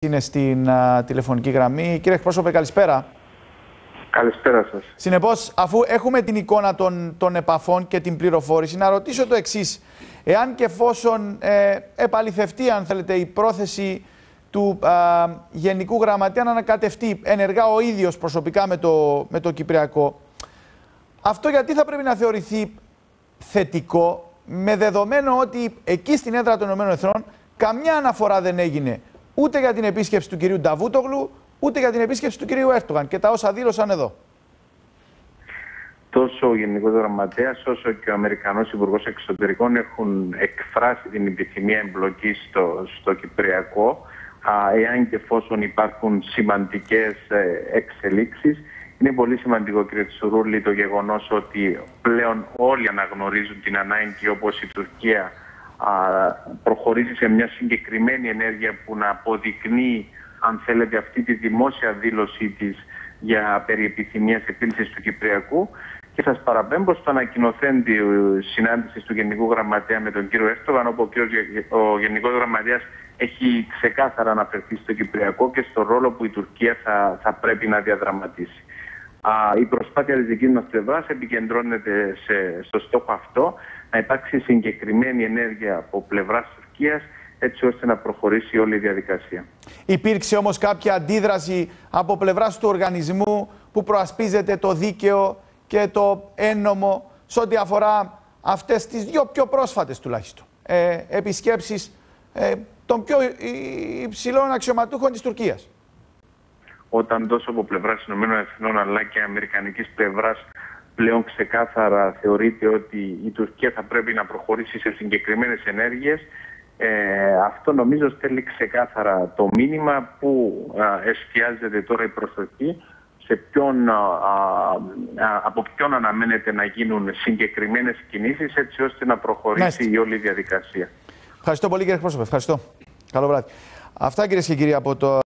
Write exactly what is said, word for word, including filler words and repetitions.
είναι στην α, τηλεφωνική γραμμή. Κύριε εκπρόσωπε, καλησπέρα. Καλησπέρα σας. Συνεπώς, αφού έχουμε την εικόνα των, των επαφών και την πληροφόρηση, να ρωτήσω το εξής. Εάν και εφόσον ε, επαληθευτεί, αν θέλετε, η πρόθεση του α, Γενικού Γραμματέα να ανακατευτεί ενεργά ο ίδιος προσωπικά με το, με το Κυπριακό, αυτό γιατί θα πρέπει να θεωρηθεί θετικό, με δεδομένο ότι εκεί στην έδρα των ΗΠΑ καμιά αναφορά δεν έγινε ούτε για την επίσκεψη του κυρίου Νταβούτογλου, ούτε για την επίσκεψη του κυρίου Έρντογαν και τα όσα δήλωσαν εδώ. Τόσο ο Γενικός Γραμματέας όσο και ο Αμερικανός Υπουργός Εξωτερικών έχουν εκφράσει την επιθυμία εμπλοκής στο, στο Κυπριακό, εάν και εφόσον υπάρχουν σημαντικές εξελίξεις. Είναι πολύ σημαντικό, κύριε Τσουρούλη, το γεγονός ότι πλέον όλοι αναγνωρίζουν την ανάγκη, όπως η Τουρκία, προχωρήσει σε μια συγκεκριμένη ενέργεια που να αποδεικνύει, αν θέλετε, αυτή τη δημόσια δήλωσή της για περί επιθυμίας επίλυσης του Κυπριακού. Και σας παραπέμπω στο ανακοινωθέν τη συνάντηση του Γενικού Γραμματέα με τον κύριο Έρντογαν, όπου ο Γενικός Γραμματέας έχει ξεκάθαρα αναφερθεί στο Κυπριακό και στο ρόλο που η Τουρκία θα, θα πρέπει να διαδραματίσει. Α, η προσπάθεια της δικής μας πλευράς επικεντρώνεται σε, στο στόχο αυτό, να υπάρξει συγκεκριμένη ενέργεια από πλευράς Τουρκίας, έτσι ώστε να προχωρήσει όλη η διαδικασία. Υπήρξε όμως κάποια αντίδραση από πλευράς του οργανισμού που προασπίζεται το δίκαιο και το έννομο σε ό,τι αφορά αυτές τις δύο πιο πρόσφατες τουλάχιστον ε, επισκέψεις ε, των πιο υψηλών αξιωματούχων της Τουρκίας? Όταν τόσο από πλευράς ΗΠΑ αλλά και αμερικανικής πλευράς πλέον ξεκάθαρα θεωρείται ότι η Τουρκία θα πρέπει να προχωρήσει σε συγκεκριμένες ενέργειες, ε, αυτό νομίζω στέλνει ξεκάθαρα το μήνυμα που α, εστιάζεται τώρα η προσοχή, σε ποιον, α, α, από ποιον αναμένεται να γίνουν συγκεκριμένες κινήσεις, έτσι ώστε να προχωρήσει Μάλιστα. η όλη διαδικασία. Ευχαριστώ πολύ, κύριε εκπρόσωπε. Ευχαριστώ. Καλό βράδυ. Αυτά, κυρίες και κύριοι, από το